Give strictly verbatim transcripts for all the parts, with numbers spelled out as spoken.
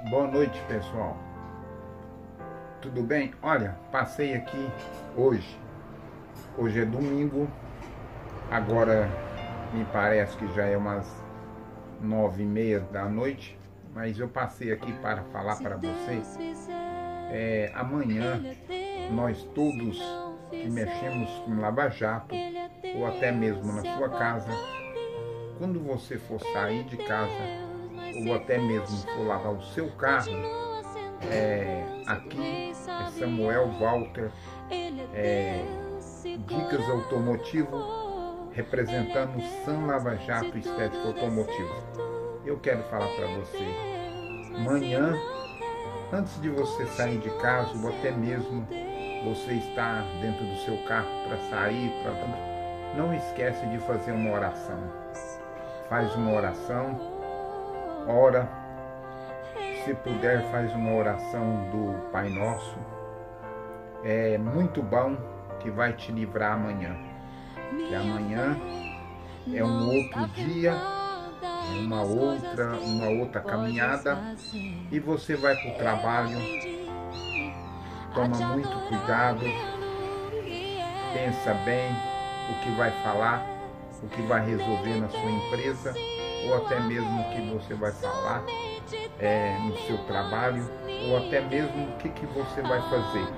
Boa noite, pessoal. Tudo bem? Olha, passei aqui hoje. Hoje é domingo. Agora me parece que já é umas nove e meia da noite. Mas eu passei aqui para falar para vocês. É, amanhã nós todos que mexemos com lava-jato ou até mesmo na sua casa, quando você for sair de casa ou até mesmo for lavar o seu carro, é, aqui é Samuel Walter, é, Dicas Automotivo, representando Sam Lava Jato Estética Automotivo. Eu quero falar para você, amanhã, antes de você sair de casa ou até mesmo você estar dentro do seu carro para sair, pra... não esquece de fazer uma oração. Faz uma oração, ora, se puder faz uma oração do Pai Nosso. É muito bom que vai te livrar amanhã. Que amanhã é um outro dia, uma outra, uma outra caminhada e você vai para o trabalho. Toma muito cuidado, pensa bem o que vai falar, o que vai resolver na sua empresa ou até mesmo o que você vai falar é, no seu trabalho ou até mesmo o que, que você vai fazer.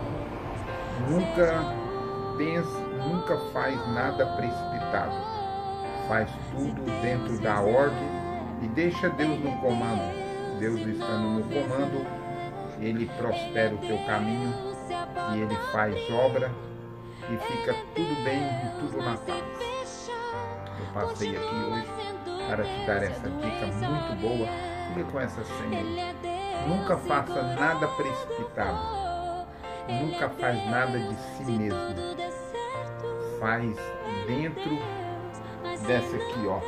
Nunca pense, nunca faz nada precipitado. Faz tudo dentro da ordem e deixa Deus no comando. Deus estando no comando, Ele prospera o teu caminho e Ele faz obra e fica tudo bem e tudo na paz. Eu passei aqui hoje para te dar essa dica muito boa. Fique com essa senha aí. Nunca faça nada precipitado. Nunca faz nada de si mesmo. Faz dentro dessa aqui, ó.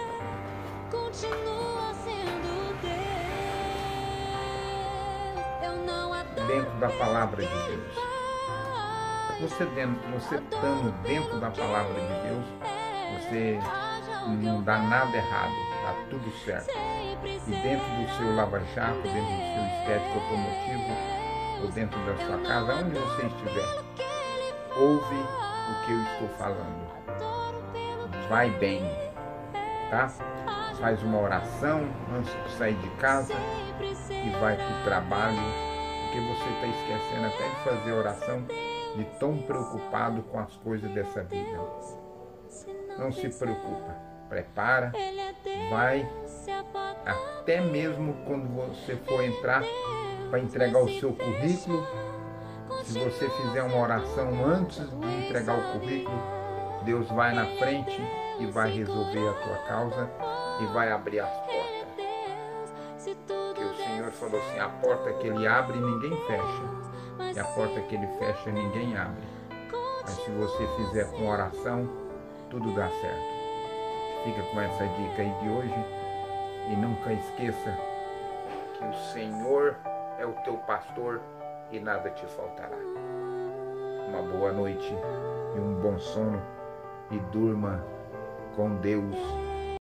Dentro da palavra de Deus. Você dentro, você estando dentro da palavra de Deus, você não dá nada errado, dá tudo certo. E dentro do seu lava-jato, dentro do seu estético automotivo, ou dentro da sua casa, onde você estiver, ouve o que eu estou falando. Vai bem, tá? Faz uma oração antes de sair de casa e vai para o trabalho, porque você está esquecendo até de fazer oração de tão preocupado com as coisas dessa vida. Não se preocupa, prepara, vai, até mesmo quando você for entrar para entregar o seu currículo, se você fizer uma oração antes de entregar o currículo, Deus vai na frente e vai resolver a tua causa e vai abrir as portas. Porque o Senhor falou assim, a porta que Ele abre ninguém fecha, e a porta que Ele fecha ninguém abre. Mas se você fizer com oração, tudo dá certo. Fica com essa dica aí de hoje e nunca esqueça que o Senhor é o teu pastor e nada te faltará. Uma boa noite e um bom sono e durma com Deus